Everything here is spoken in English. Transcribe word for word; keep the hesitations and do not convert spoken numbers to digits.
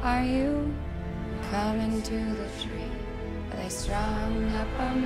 Are you coming to the tree? Are they strung up a